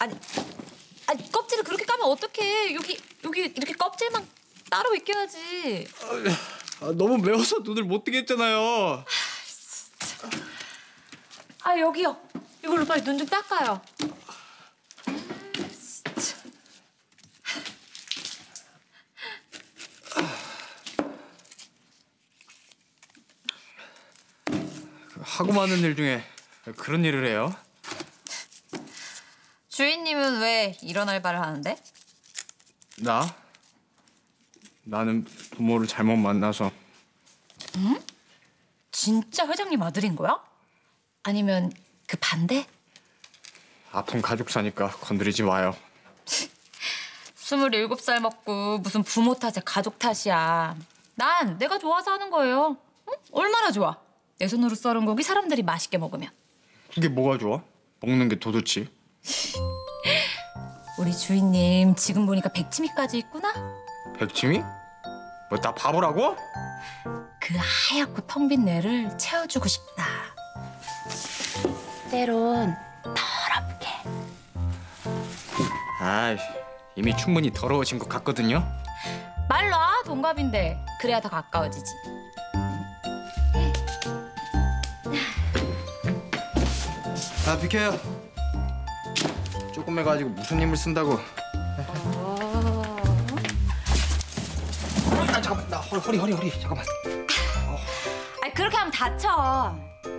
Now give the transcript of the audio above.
아니 껍질을 그렇게 까면 어떡해. 여기 이렇게 껍질만 따로 익혀야지. 너무 매워서 눈을 못 뜨겠잖아요. 여기요. 이걸로 빨리 눈 좀 닦아요. 진짜. 하고 많은 일 중에 그런 일을 해요? 주인님은 왜 이런 알바를 하는데? 나는 부모를 잘못 만나서. 응? 진짜 회장님 아들인 거야? 아니면 그 반대? 아픈 가족 사니까 건드리지 마요. 27살 먹고 무슨 부모 탓에 가족 탓이야. 난 내가 좋아서 하는 거예요. 응? 얼마나 좋아. 내 손으로 썰은 고기 사람들이 맛있게 먹으면. 그게 뭐가 좋아? 먹는 게 도둑지. 우리 주인님 지금 보니까 백치미까지 있구나? 백치미? 뭐 나 바보라고? 그 하얗고 텅 빈 뇌를 채워주고 싶다. 때론 더럽게. 이미 충분히 더러워진 것 같거든요. 말 놔, 동갑인데. 그래야 더 가까워지지. 비켜요. 조금 해가지고 무슨 힘을 쓴다고. 잠깐만, 나 허리 잠깐만. 아니 그렇게 하면 다쳐.